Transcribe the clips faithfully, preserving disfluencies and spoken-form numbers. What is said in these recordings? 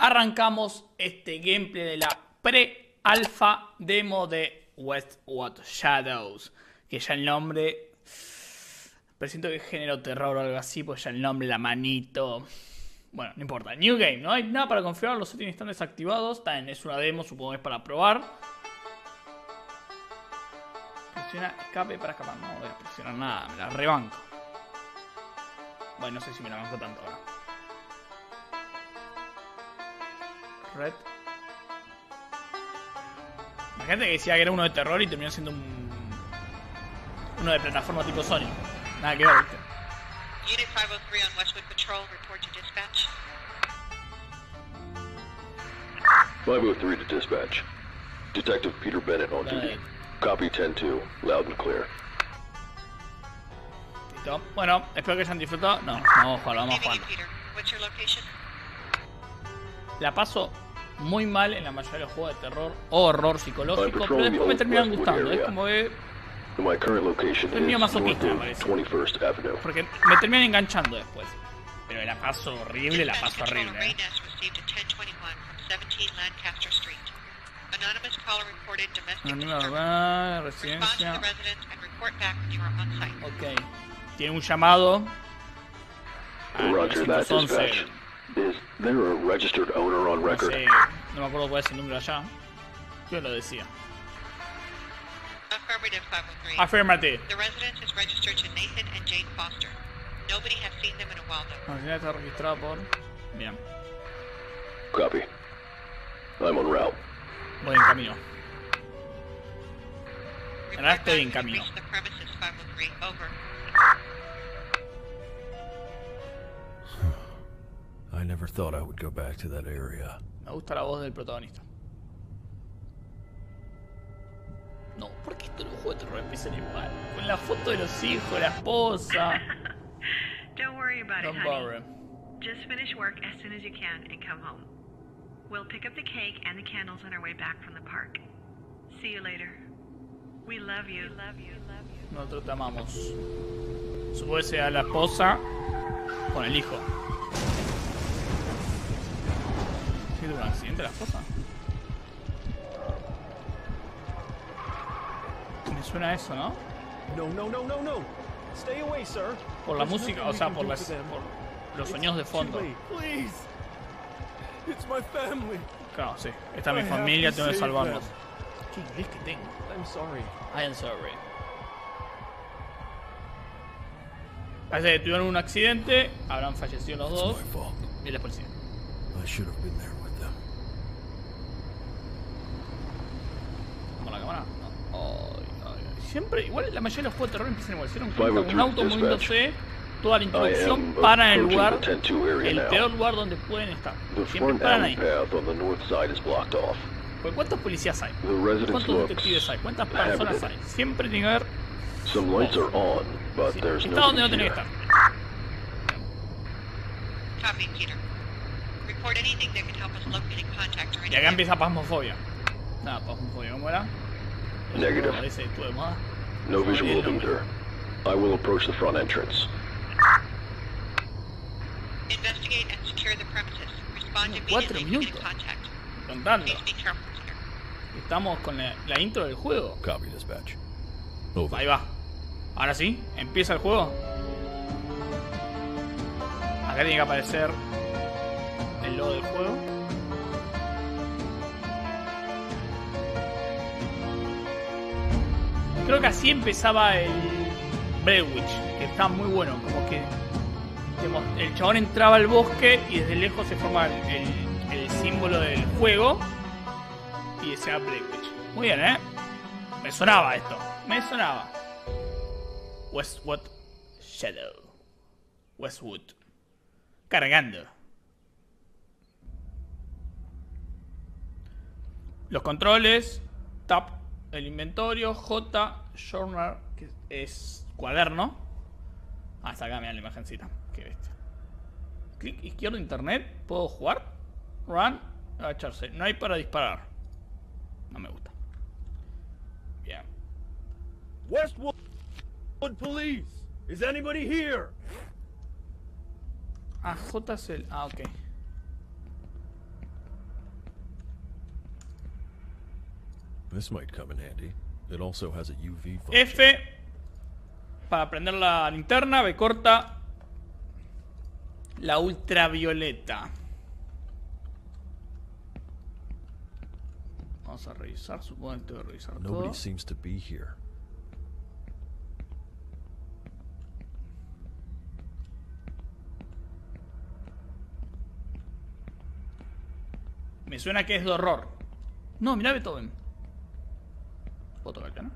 arrancamos este gameplay de la pre-alfa demo de Westwood Shadows. Que ya el nombre... Presiento que género terror o algo así, pues ya el nombre, la manito... Bueno, no importa. New Game, no hay nada para configurar, los settings están desactivados. También es una demo, supongo que es para probar. Presiona escape para escapar. No voy a presionar nada, me la rebanco. Bueno, no sé si me la banco tanto ahora. Red. Imagínate que decía que era uno de terror y terminó siendo un... uno de plataforma tipo Sonic. Nada que ver, ¿viste? Unit five oh three on Westwood Patrol, report to dispatch. five oh three to dispatch. Detective Peter Bennett on duty. Copy ten two, loud and clear. Listo. Bueno, espero que hayan disfrutado. No, vamos a jugar, vamos a jugar. Peter, what's your location? La paso muy mal en la mayoría de los juegos de terror o horror psicológico, pero después me terminan gustando. Es como que... My current location Soy medio is masoquista, me north parece. of twenty-first Avenue. Porque me terminan enganchando después. Pero la paso horrible, la paso Dispatch control, horrible. a ¿eh? Rayness received a ten twenty-one from seventeen Lancaster Street. Anonymous caller reported domestic Anónima disturbance. urbana, Respond to residencia. the residence and report back when you are on site. Ok. Tiene un llamado. Ah, Roger that, novecientos once. dispatch. Is there a registered owner on No record? sé, no me acuerdo cuál es el número allá. Yo lo decía. Affirmative five oh three. Afirmative. The residence is registered to Nathan and Jane Foster. Nobody has seen them in a while though. La está registrada por... Bien. Copy. I'm en route. Voy en camino. Ahora Report estoy en back when you camino. reach the premises five oh three. Over. I never thought I would go back to that area. Me gusta la voz del protagonista. No, ¿por qué todos los juegos de terror empiezan igual? Con la foto de los hijos, la esposa. Don't worry about Don't it, honey. worry. Just finish work as soon as you can and come home. We'll pick up the cake and the candles on our way back from the park. See you later. We love you. Love you. Love you. Nosotros te amamos. Supongo que sea la esposa con el hijo. ¿Sí tuvo un accidente la esposa? Me suena eso, ¿no? No, no, no, no, no. Stay away, sir. Por la There's música, nothing o sea, we por, can do las, for them. por los sonidos de It's fondo. too late. Please. It's my family. Claro, sí. Esta es mi I have familia, to tengo que save salvarlos. them. ¿Qué inglés que tengo? I'm sorry. I am sorry. Parece que tuvieron un accidente, habrán fallecido los It's dos. my fault. Y la policía. I should have been there with them. ¿Con la cámara? No. Ay, ay, ay. Siempre, igual la mayoría de los juegos de terror empiezan igual. Hicieron cuenta, un five oh auto three moviéndose, toda la I introducción am para en el approaching lugar, the ten two area el now. peor lugar donde pueden estar. The Siempre front paran alley ahí. path on the north side is blocked off. Porque ¿cuántos policías hay? The residence ¿Cuántos looks detectives hay? ¿Cuántas personas hay? Siempre tiene que haber... Some lights are on, but Sí, there's está donde no nobody tiene que here. estar. Copy, Peter. Report anything that can help us locate a contact or Y acá anything. empieza pasmofobia. Nada, pasmofobia, ¿cómo era? Negative. Parece que estuvo de moda. No Se me olvidó visual el nombre. either. I will approach the front entrance. Investigate and secure the premises. Respond Cuatro immediately if you get minutos. in contact. Contando. Please be careful, Peter. Estamos con la, la intro del juego. Copy, dispatch. Over. Ahí va. Ahora sí, empieza el juego. Acá tiene que aparecer el logo del juego. Creo que así empezaba el Blair Witch, que está muy bueno, como que digamos, el chabón entraba al bosque y desde lejos se forma el, el- el símbolo del juego y decía Blair Witch. Muy bien, ¿eh? Me sonaba esto, me sonaba. Westwood Shadow. Westwood. Cargando. Los controles. Tab, el inventario. J, Journal, que es cuaderno. Ah, está acá, mirá la imagencita. Qué bestia. Clic izquierdo, internet. ¿Puedo jugar? Run, agacharse. No hay para disparar. No me gusta. Bien. Westwood Police. Is anybody here? Ah, J es el... Ah, ok. This might come in handy. It also has a U V function. F para prender la linterna. B corta la ultravioleta. Vamos a revisar, supongo que tengo que revisar todo. Nobody seems to be here. Me suena que es de horror. No, mirá Beethoven. Puedo tocar acá, ¿no?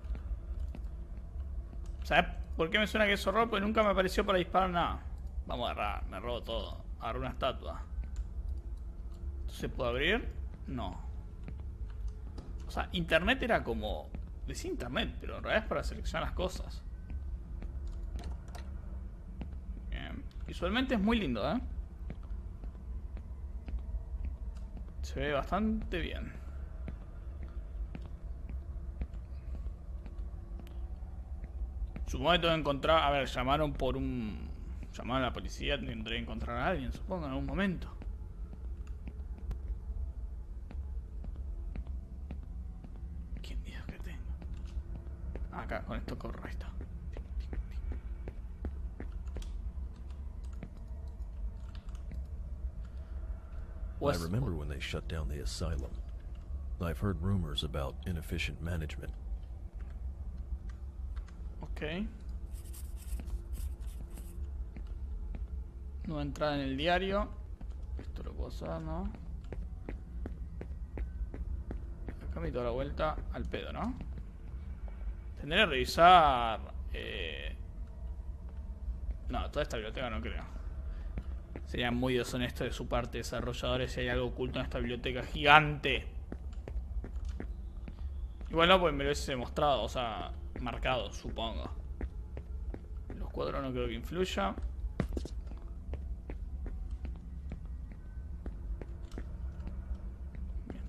¿Sabes por qué me suena que es horror? Porque nunca me apareció para disparar nada. Vamos a agarrar, me robo todo. Agarro una estatua. ¿Se puede abrir? No. O sea, internet era como... Decía internet, pero en realidad es para seleccionar las cosas. Bien. Visualmente es muy lindo, ¿eh? Se ve bastante bien. Supongo que tengo que encontrar... A ver, llamaron por un... Llamaron a la policía, tendré que encontrar a alguien, supongo, en algún momento. ¿Qué miedo que tengo? Acá, con esto corro, ahí está. I remember when they shut down the asylum. I've heard rumors about inefficient management. Ok. Nueva entrada en el diario. Esto lo puedo usar, ¿no? Acá me doy la vuelta al pedo, ¿no? Tendré que revisar... Eh... No, toda esta biblioteca no creo. Sería muy deshonesto de su parte, desarrolladores, si hay algo oculto en esta biblioteca gigante. Igual no, pues me lo hubiese mostrado, o sea, marcado, supongo. Los cuadros no creo que influya. Bien.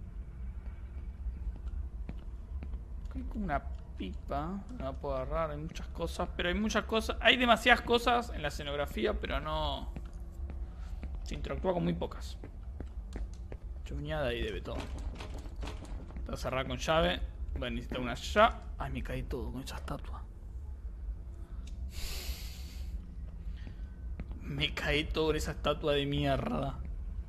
Hay como una pipa, no la puedo agarrar, hay muchas cosas, pero hay muchas cosas, hay demasiadas cosas en la escenografía, pero no... Se interactúa con muy pocas. Chuñada ahí debe todo. Está cerrada con llave. Voy a necesitar una llave. Ay, me caí todo con esa estatua. Me caí todo con esa estatua de mierda.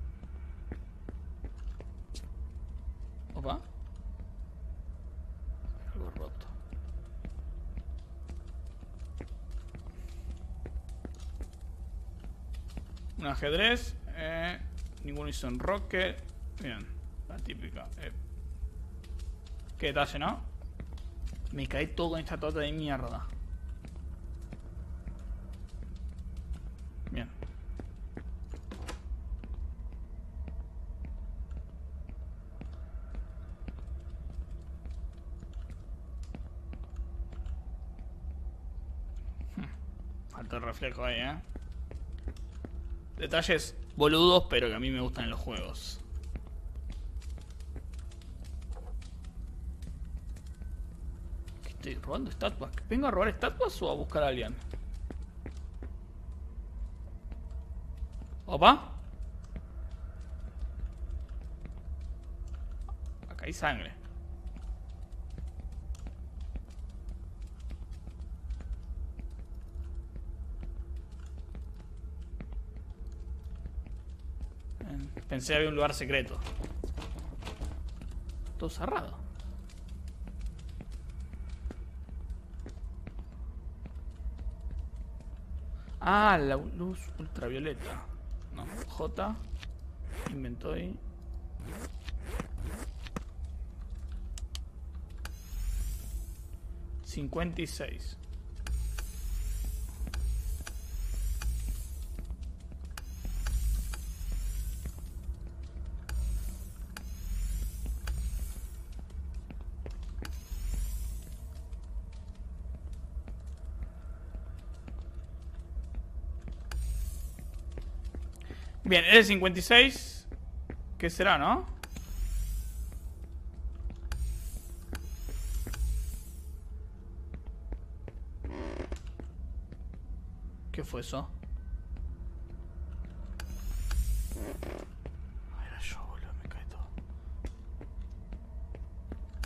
Opa. Algo roto. Un ajedrez. Eh, ninguno hizo en rocket. Bien, la típica. Eh. Qué detalle, ¿no? Me caí todo con esta tota de mierda. Bien. Hmm. Falta el reflejo ahí, ¿eh? Detalles boludos, pero que a mí me gustan en los juegos. ¿Qué estoy robando estatuas? ¿Vengo a robar estatuas o a buscar a alguien? ¿Opa? Acá hay sangre. Pensé que había un lugar secreto. Todo cerrado. Ah, la luz ultravioleta. No, J. Inventó ahí. cincuenta y seis. Bien, el cincuenta y seis. ¿Qué será, no? ¿Qué fue eso? Ay, era yo, boludo, me cae todo.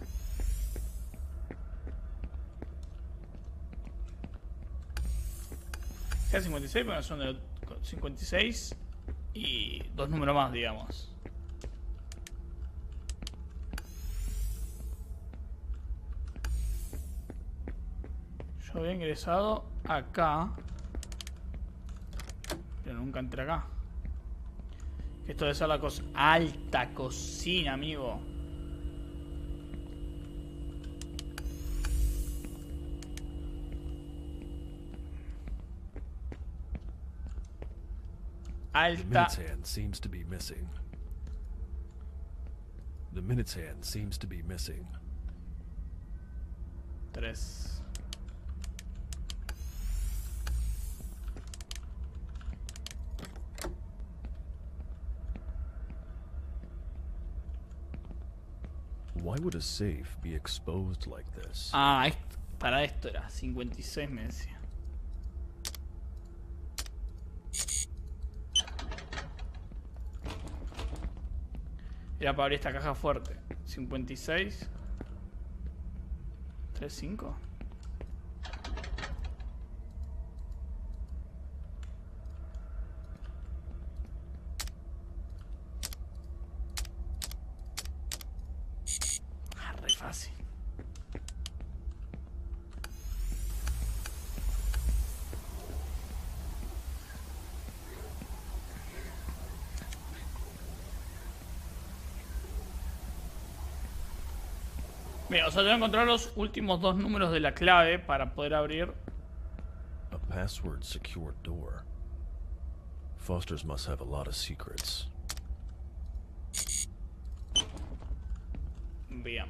G cincuenta y seis, bueno, son de cincuenta y seis y dos números más, digamos. Yo había ingresado acá, pero nunca entré acá. Esto debe ser la cosa. Alta cocina, amigo. The Alta. minute's hand seems to be missing. The minute's hand seems to be missing. Tres. Why would a safe be exposed like this? Ah, es- para esto era. cincuenta y seis me decía. Era para abrir esta caja fuerte. cincuenta y seis. ¿tres, cinco? Ah, re fácil. Mira, o sea, tengo que encontrar los últimos dos números de la clave para poder abrir. A password secured door. Foster's must have a lot of secrets. Bien.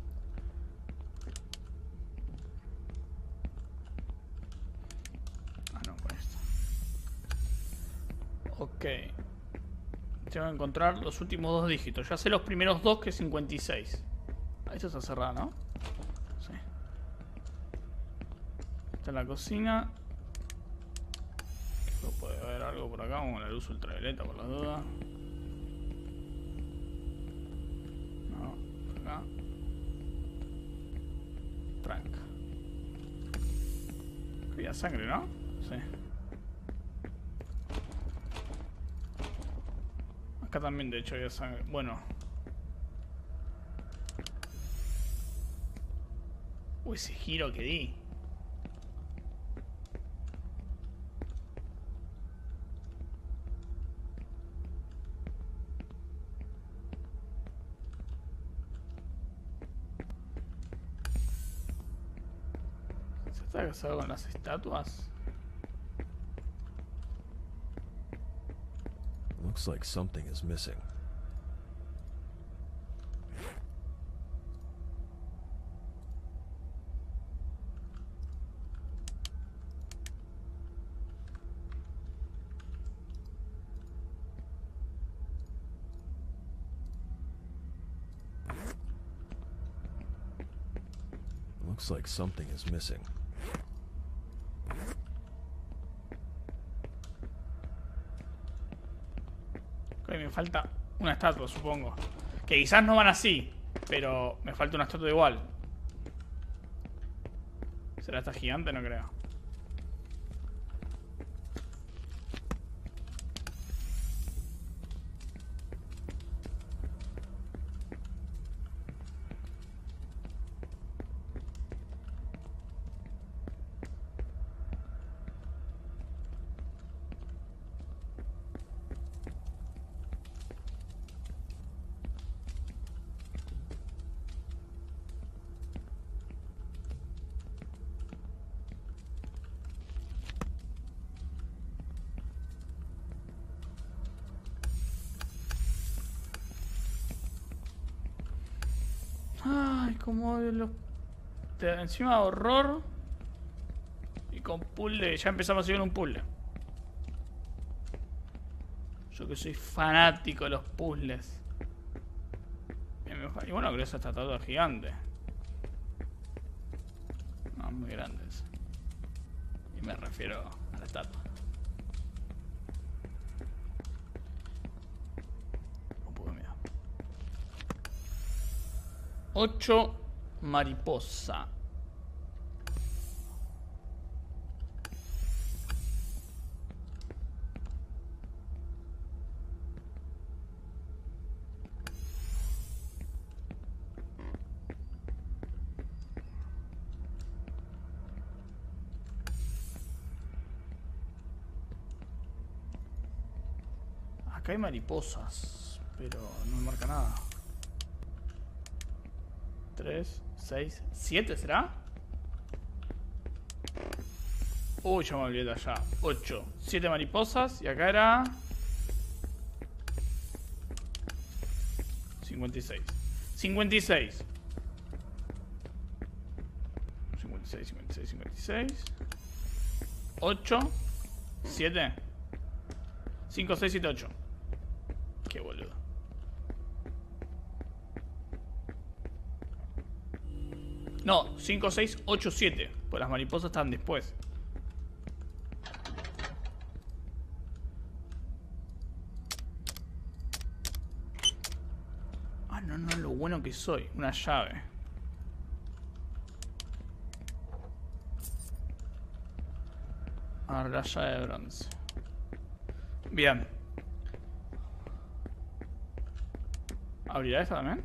Ah, no, con esto. Ok. Tengo que encontrar los últimos dos dígitos. Ya sé los primeros dos, que es cincuenta y seis. Ah, esto está cerrado, ¿no? Sí. Está en la cocina. Creo que puede haber algo por acá, con la luz ultravioleta, por la duda. No, por acá. Tranca. Había sangre, ¿no? Sí. Acá también, de hecho, había sangre. Bueno. Uy, ese giro que di. ¿Se está casado con las estatuas? Looks like something is missing. Looks like something is missing. Ok, me falta una estatua, supongo. Que quizás no van así, pero me falta una estatua igual. ¿Será esta gigante? No creo. Ay, como odio los... de encima horror. Y con puzzle. Ya empezamos a seguir un puzzle. Yo que soy fanático de los puzzles. Y bueno, creo que esa estatua gigante. No, muy grandes. Y me refiero a la estatua. Un poco de miedo. ocho mariposa. Acá hay mariposas, pero no me marca nada. tres, seis, siete, ¿será? Uy, ya me olvidé de allá. ocho, siete mariposas. Y acá era... cincuenta y seis. cincuenta y seis. cincuenta y seis, cincuenta y seis, cincuenta y seis. ocho, siete. cinco, seis, siete, ocho. Qué boludo. No, cinco, seis, ocho, siete. Pues las mariposas están después. Ah, no, no, lo bueno que soy. Una llave. Ah, la llave de bronce. Bien. ¿Abrirá esta también?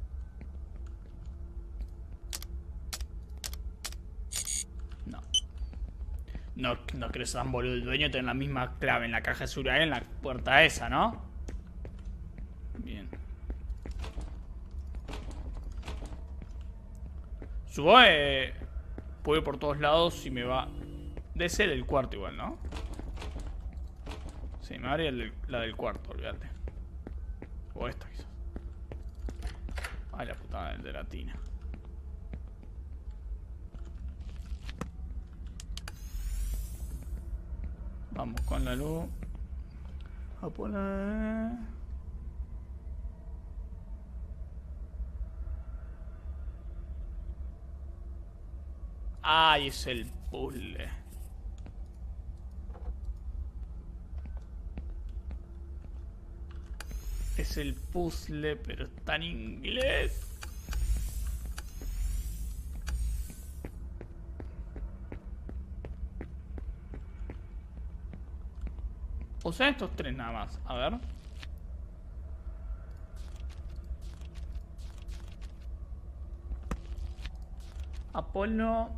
No. No, no crees tan boludo el dueño tener la misma clave en la caja de seguridad en la puerta esa, ¿no? Bien. Subo, eh, puedo ir por todos lados y me va... Debe ser el cuarto igual, ¿no? Sí, me abre el, la del cuarto, olvídate. O esta quizás. Ay, la putada de la tina. Vamos con la luz. A poner... Ay, es el puzzle. Es el puzzle, pero está en inglés. O sea, estos tres nada más. A ver. Apolo.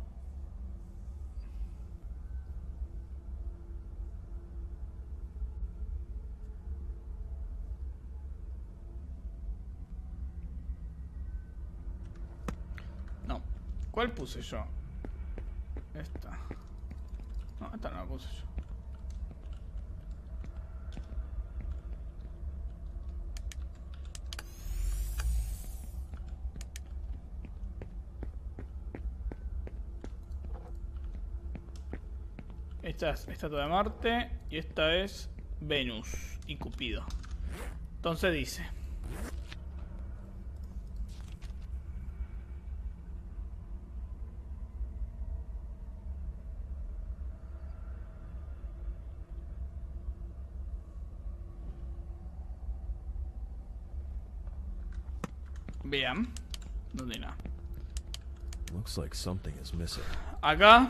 No. ¿Cuál puse yo? Esta. No, esta no la puse yo. Esta es estatua de Marte y esta es Venus y Cupido. Entonces dice: bien, no tiene nada. Looks like something is missing. Acá.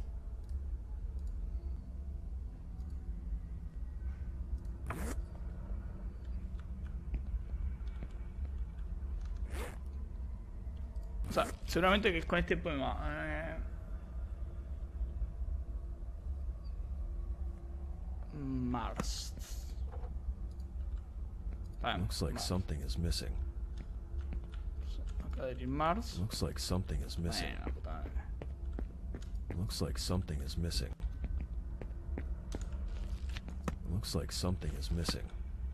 O sea, seguramente que es con este poema. Eh... Mars. Ah, Looks like Mars. something is missing. Acá de Mars. Looks like something is missing. Bueno, la puta madre. Looks like something is missing. Looks like something is missing.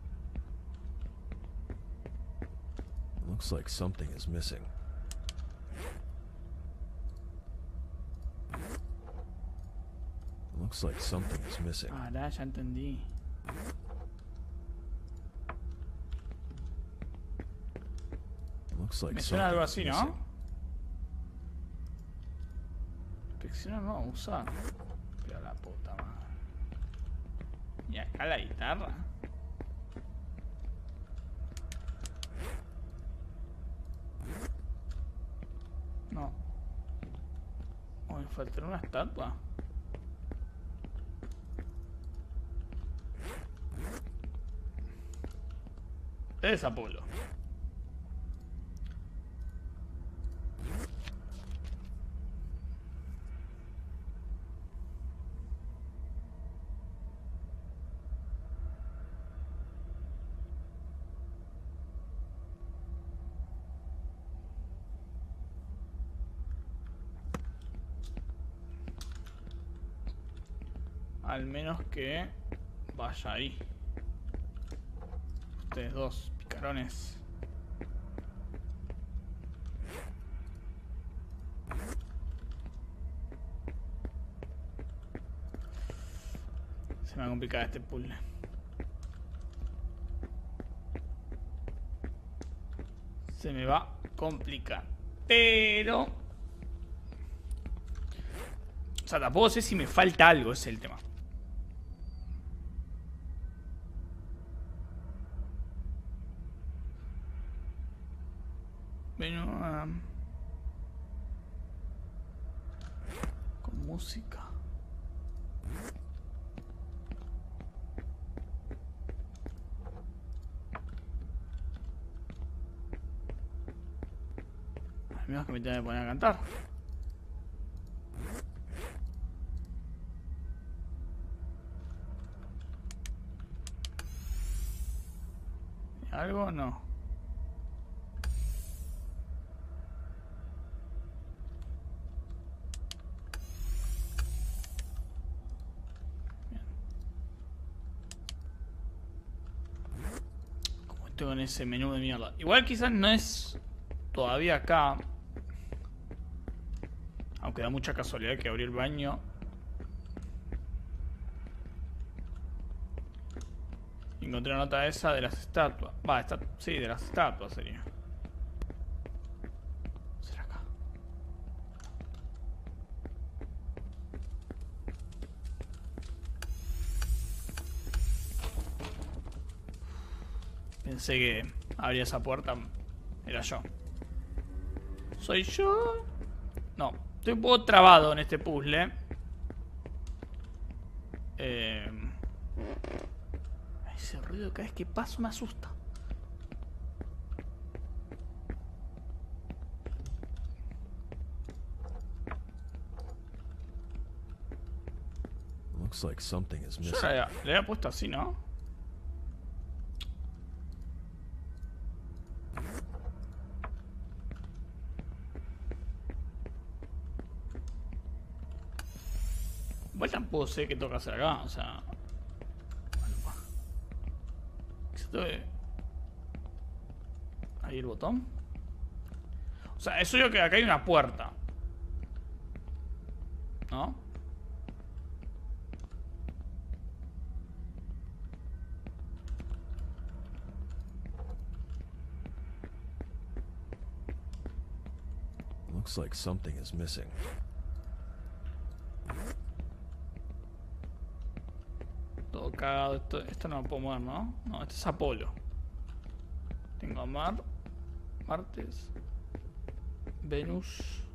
Looks like something is missing. Looks like something is missing. Ah, ya, ya entendí. Looks like Me suena algo así, something is ¿no? missing. Inspecciona no vamos a usar. Pero la puta madre. Y acá la guitarra. No. Oh, me faltará una estatua. Es Apolo. Al menos que vaya ahí. Ustedes dos, picarones. Se me va a complicar este puzzle. Se me va a complicar. Pero... O sea, tampoco sé si me falta algo, ese es el tema. Bueno, um, con música. Al menos que me tenga que poner a cantar. ¿Algo? No. Como estoy con ese menú de mierda. Igual quizás no es todavía acá. Aunque da mucha casualidad que abrí el baño. Encontré una nota esa de las estatuas. Va, esta, sí, de las estatuas sería. ¿Será acá? Pensé que abría esa puerta. Era yo. ¿Soy yo? No. Estoy un poco trabado en este puzzle. Eh... Ese ruido cada vez que paso me asusta. Looks like something is Yo missing. le había, le había puesto así, ¿no? Igual tampoco sé qué toca hacer acá, o sea... Ahí el botón. O sea, eso yo que acá hay una puerta, ¿no? Looks like something is missing. Todo cagado. Esto, esto no lo puedo mover, ¿no? No, este es Apolo. Tengo a Mar, Martes, Venus.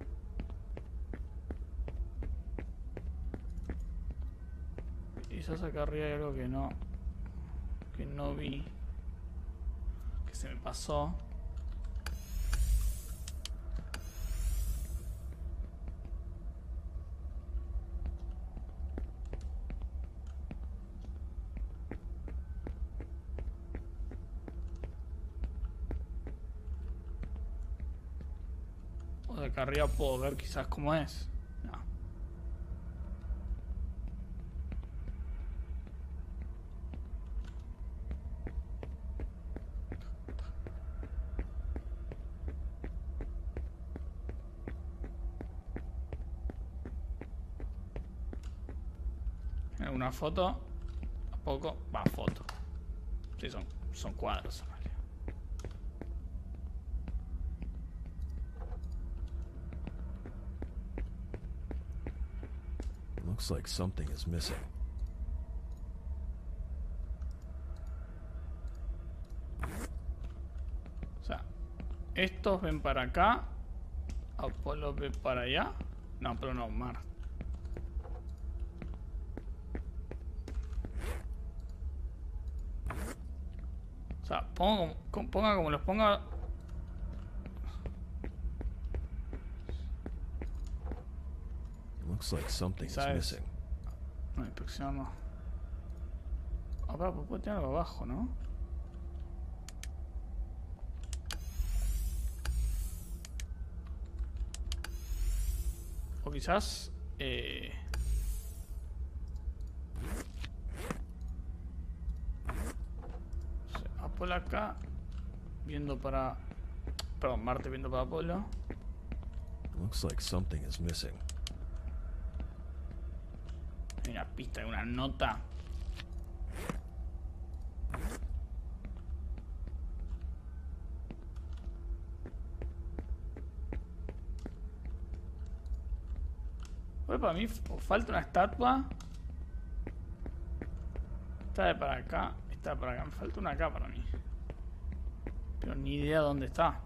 Quizás acá arriba hay algo que no, que no vi, que se me pasó. De acá arriba puedo ver quizás cómo es. No. ¿Una foto? ¿A poco? Va, foto. Sí, son, son cuadros. Looks like something is missing. O sea, estos ven para acá. Apolo ve para allá. No, pero no, Mar. O sea, pongo como, ponga como los ponga. Looks like something is ¿Sabes? missing. No, inspección no. Ah, pero puede tener algo abajo, ¿no? O quizás... Eh... Paul acá. Viendo para... Perdón, Marte viendo para Apolo. Looks like something is missing. Hay una pista, una nota. Bueno, para mí falta una estatua. Esta de para acá. Esta de para acá. Me falta una acá para mí. Pero ni idea dónde está.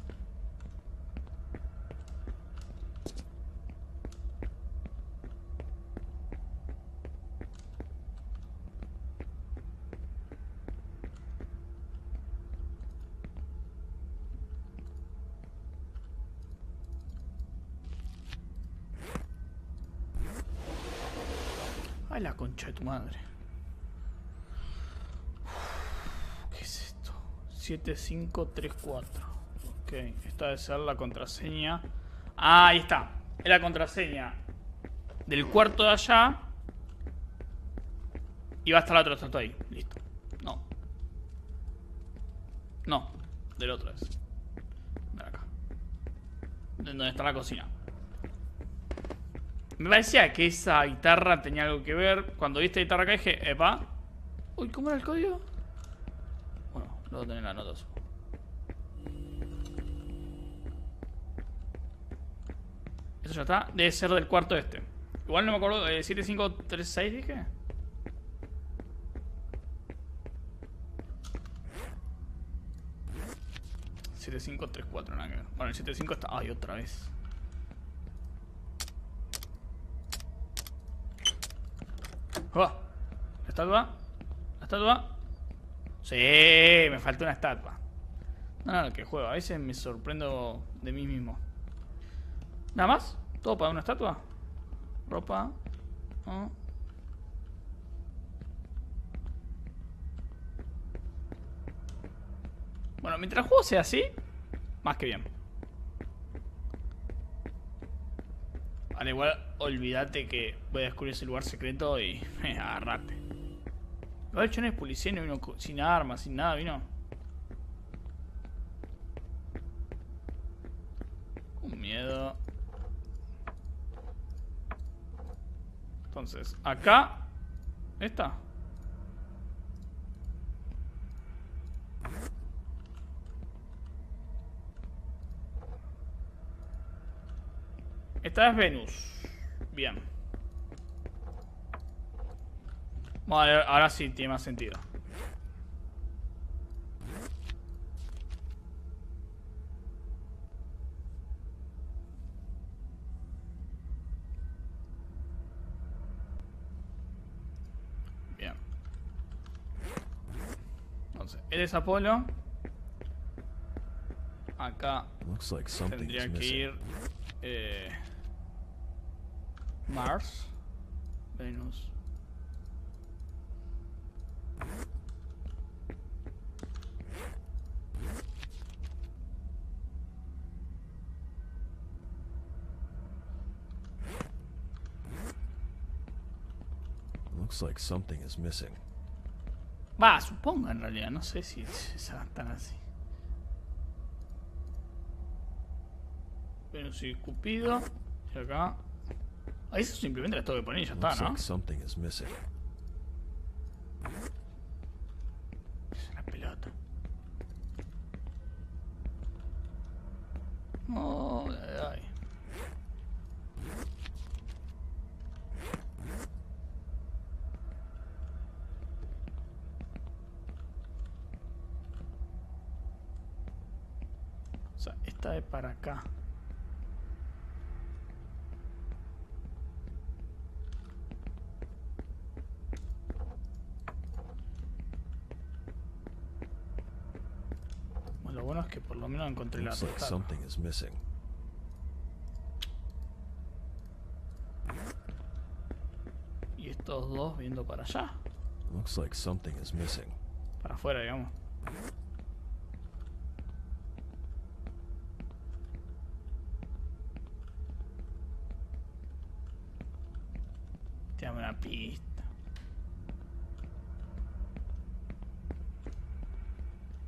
Ay, la concha de tu madre. ¿Qué es esto? siete cinco tres cuatro. Ok, esta debe ser la contraseña. Ah, ahí está. Es la contraseña del cuarto de allá. Y va a estar la otra estatua ahí. Listo. No. No. Del otro es. De acá. De donde está la cocina. Me parecía que esa guitarra tenía algo que ver. Cuando vi esta guitarra acá dije, epa. Uy, ¿cómo era el código? Bueno, lo voy a tener en la nota. Eso ya está. Debe ser del cuarto este. Igual no me acuerdo. Eh, siete cinco tres seis dije. siete cinco tres cuatro, nada que ver. Bueno, el siete cinco está... Ay, otra vez. Oh, ¿la estatua? ¿La estatua? Sí, me faltó una estatua. No, no, que juego. A veces me sorprendo de mí mismo. ¿Nada más? ¿Todo para una estatua? Ropa. Oh. Bueno, mientras el juego sea así, más que bien. Al igual, olvídate que voy a descubrir ese lugar secreto y agarrate. Lo hecho no es policía, no vino sin armas, sin nada, vino. Un miedo. Entonces, acá. ¿Esta? Esta es Venus. Bien. Vale, ahora sí tiene más sentido. Bien. Entonces, él es Apolo. Acá tendría que ir eh, Mars, Venus. Looks like something is missing. Va, supongo en realidad, no sé si es tan así. Venus y Cupido. Y acá. Ahí eso simplemente las tengo que poner y ya está, ¿no? Like something is missing. Es una pelota. Oh, ay, ay. O sea, esta de para acá. Lo bueno es que por lo menos encontré la Like something is missing. Y estos dos viendo para allá. Looks like something is missing. Para afuera, digamos. Dame una pista.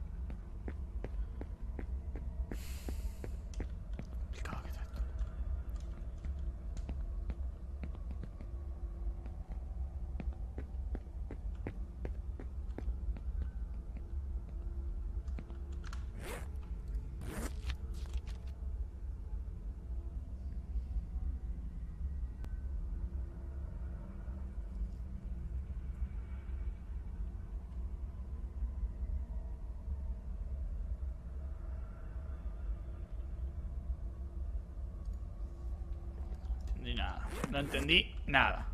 No entendí nada.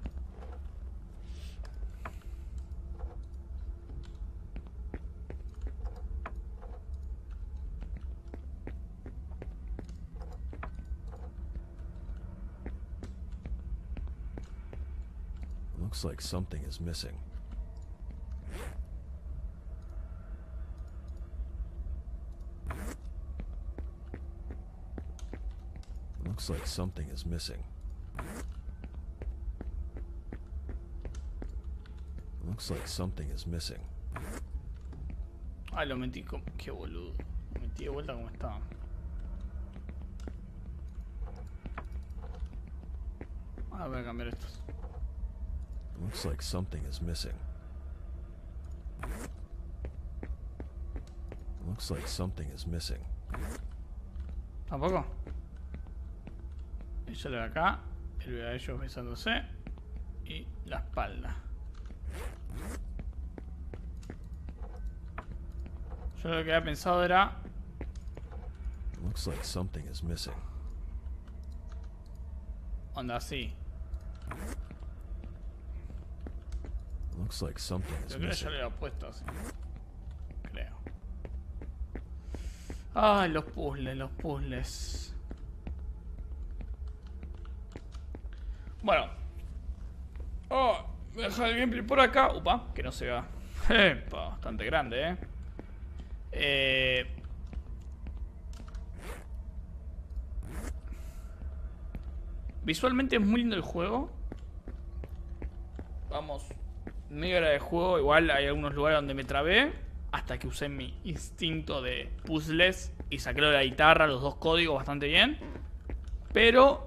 Looks like something is missing. Looks like something is missing. Looks like something is missing. Ay, lo metí como... Qué boludo. Lo metí de vuelta como estaba. Ah, voy a cambiar estos. Looks like something is missing. Looks like something is missing. ¿Tampoco? Ella le da acá. Él ve a ellos besándose. Y la espalda. Yo lo que había pensado era... Looks like something is missing. Onda así. Looks like something is Yo creo que missing. ya le había puesto así. Creo. Ay, los puzzles, los puzzles. Bueno. Oh, voy a dejar el gameplay por acá. Upa, que no se vea. Epa, bastante grande, eh. Eh... Visualmente es muy lindo el juego. Vamos, media hora de juego. Igual hay algunos lugares donde me trabé. Hasta que usé mi instinto de puzzles y saqué lo de la guitarra, los dos códigos bastante bien. Pero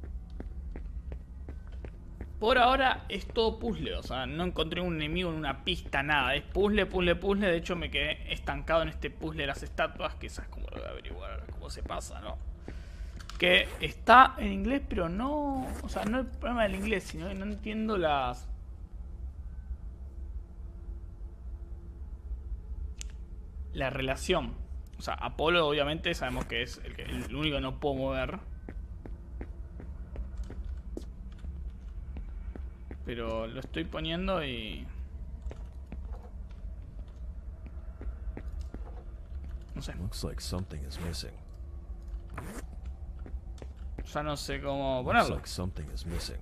por ahora es todo puzzle. O sea, no encontré un enemigo en una pista, nada. Es puzzle, puzzle, puzzle. De hecho me quedé estancado en este puzzle de las estatuas. Que esa es como lo voy a averiguar cómo se pasa, ¿no? Que está en inglés, pero no... O sea, no el problema del inglés, sino que no entiendo las... La relación. O sea, Apolo obviamente sabemos que es el, que, el único que no puedo mover. Pero lo estoy poniendo y... No sé. Looks like something is missing. Ya no sé cómo Looks ponerlo. like something is missing.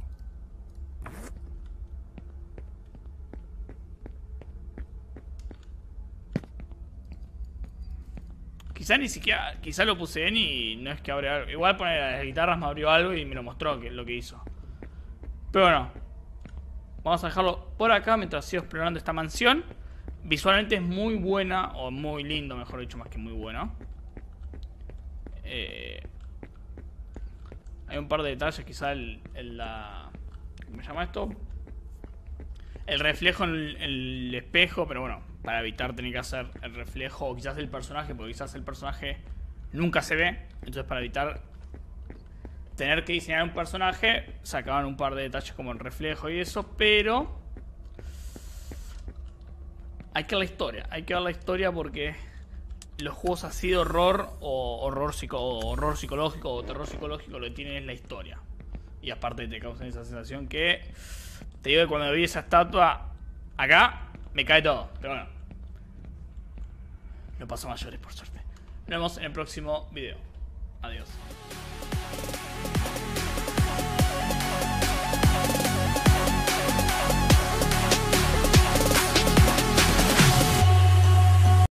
Quizá ni siquiera, quizá lo puse bien y no es que abre algo. Igual poner las guitarras me abrió algo y me lo mostró que, lo que hizo. Pero bueno, vamos a dejarlo por acá mientras sigo explorando esta mansión. Visualmente es muy buena, o muy lindo, mejor dicho, más que muy bueno. Eh, hay un par de detalles, quizá el, el la... ¿Cómo se llama esto? El reflejo en el, el espejo, pero bueno, para evitar tener que hacer el reflejo, o quizás el personaje, porque quizás el personaje nunca se ve. Entonces para evitar tener que diseñar un personaje, sacaban un par de detalles como el reflejo y eso, pero hay que ver la historia, hay que ver la historia porque los juegos así de horror o horror, psico, o horror psicológico o terror psicológico lo que tienen es la historia. Y aparte te causan esa sensación que... Te digo que cuando vi esa estatua acá, me cae todo. Pero bueno, no pasó mayores por suerte. Nos vemos en el próximo video. Adiós.